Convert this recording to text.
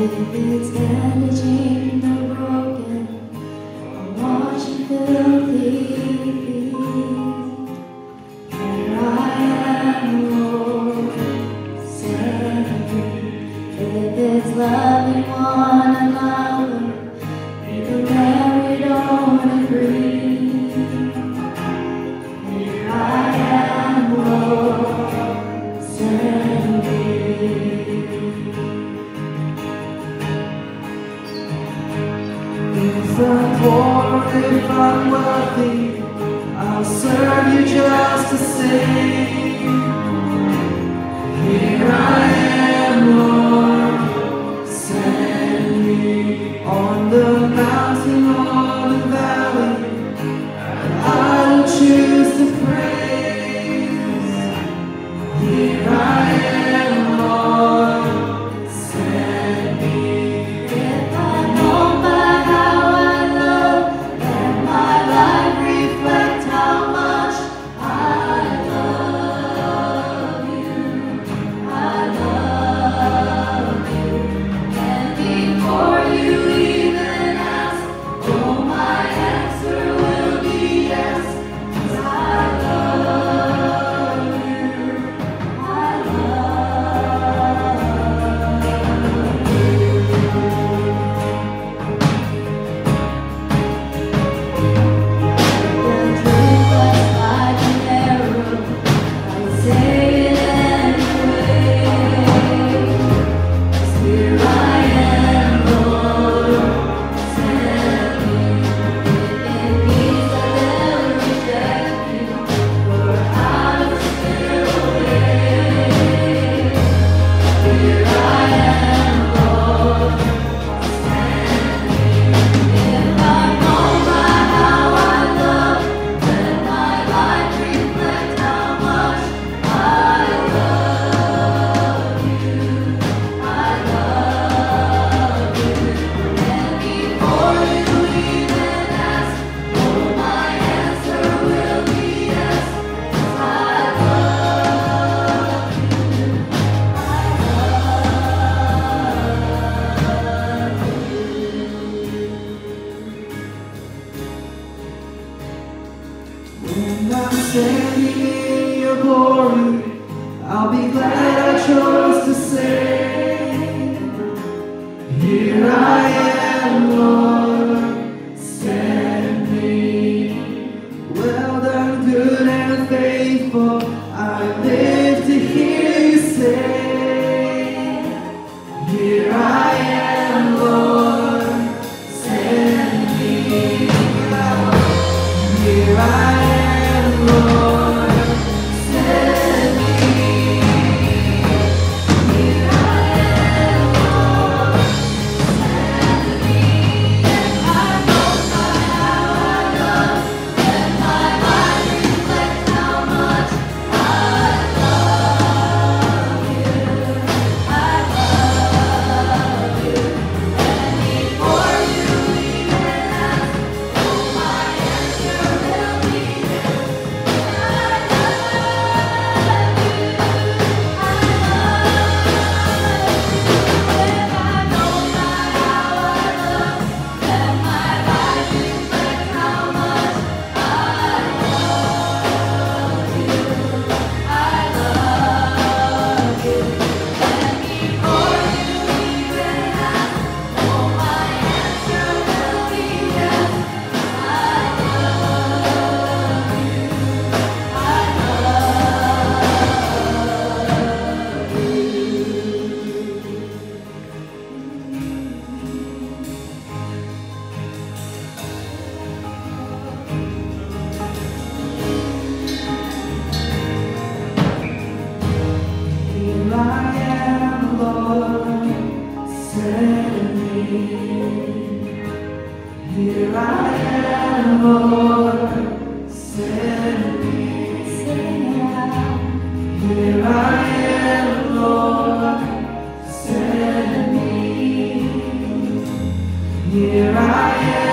it's bandaging the broken, or washing filthy feet. Here I am, Lord, send me. If it's loving one another, even when we don't agree. Here I am, Lord, send me. If I'm poor, if I'm wealthy, I'll serve you just the same. Here I am, Lord, send me. On the mountain or the valley, I'll choose to praise. Here I am, Lord, send me. If I'm known by how I love, let my life reflect how much I love you. I love you. And before you even ask, oh, my answer will be yes, 'cause I love you. I love you. The truth was like an arrow, I would say it anyway. 'Cause here I am, Lord, send me. If it means that they'll reject you, or out of their way. Here I am, Lord, send me. If I'm known by how I love, let my life reflect how much I love you. I love you. And before you even ask, oh, my answer will be yes, 'cause I love you. I love you. When I'm standing in your glory, I'll be glad I chose to say, here I am, Lord, send me. Well done, good and faithful, I live to hear you say, here I am, Lord, send me. Here I am, Lord, send me. Here I am, Lord, send me. If I'm known by how I love, let my life reflect how much I love you. I love you. And before you even ask, oh, my answer will be yes. I love you. I love you. If I'm known by how I love, let my life reflect how much I love you. I love you. And before you even ask, oh, my answer will be yes. I love you. I love you. Here I am, Lord, send me. Here I am, Lord, send me. Here I am, Lord, send me. Here I am.